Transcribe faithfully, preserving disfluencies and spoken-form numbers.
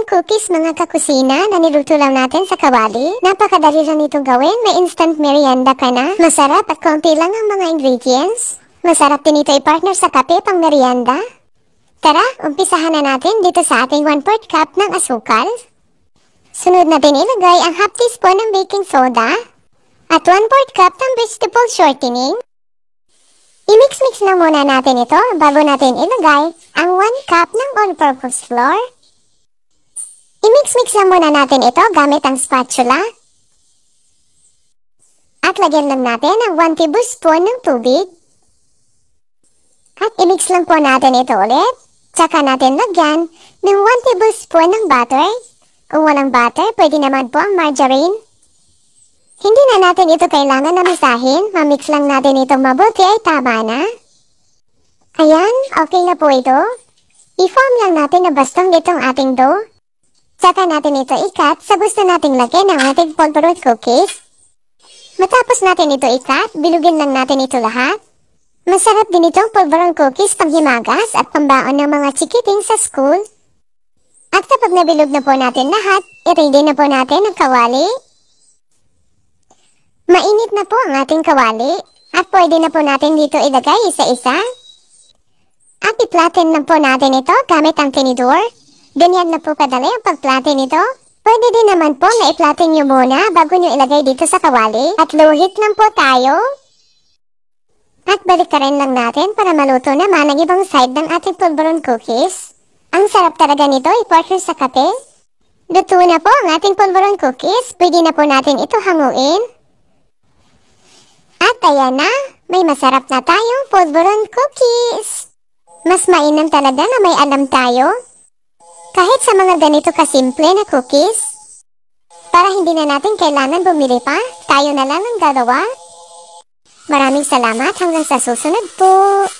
polvoron cookies mga kakusina na niluto lang natin sa kawali. Napakadali lang itong gawin, may instant merienda ka na. Masarap at konti lang ang mga ingredients. Masarap din ito i-partner sa kape pang merienda. Tara, umpisahan na natin dito sa ating one fourth cup ng asukal. Sunod natin ilagay ang half teaspoon ng baking soda at one fourth cup ng vegetable shortening. I-mix-mix na muna natin ito bago natin ilagay ang one cup ng all-purpose flour. I-mix-mix na muna natin ito gamit ang spatula. At lagyan lang natin ang one tablespoon ng tubig. At i-mix lang po natin ito ulit. Tsaka natin lagyan ng one tablespoon ng butter. Kung walang butter, pwede naman po ang margarine. Hindi na natin ito kailangan na masahin. Mamix lang natin itong mabuti ay tama na. Ayan, okay na po ito. I-form lang natin na bastong itong ating dough. Tsaka natin ito i-cut sa gusto nating lagyan ng ating polvoron cookies. Matapos natin ito i-cut, bilugin lang natin ito lahat. Masarap din itong polvoron cookies pang himagas at pambaon ng mga chikiting sa school. At kapag nabilog na po natin lahat, i-ready na po natin ang kawali. Mainit na po ang ating kawali at pwede na po natin dito ilagay isa-isa. At i-flatten na po natin ito gamit ang tinidor. Ganyan na po kadali ang pag-flatten ito. Pwede din naman po na i-flatten nyo muna bago nyo ilagay dito sa kawali. At low heat lang po tayo. At balik ka rin lang natin para maluto naman ang ibang side ng ating polvoron cookies. Ang sarap talaga nito i-partner sa kape. Luto na po ang ating polvoron cookies. Pwede na po natin ito hanguin. At ayan na, may masarap na tayong polvoron cookies. Mas mainam talaga na may alam tayo. Kahit sa mga ganito kasimple na cookies. Para hindi na natin kailangan bumili pa, tayo na lang ang gagawa. Maraming salamat hanggang sa susunod po.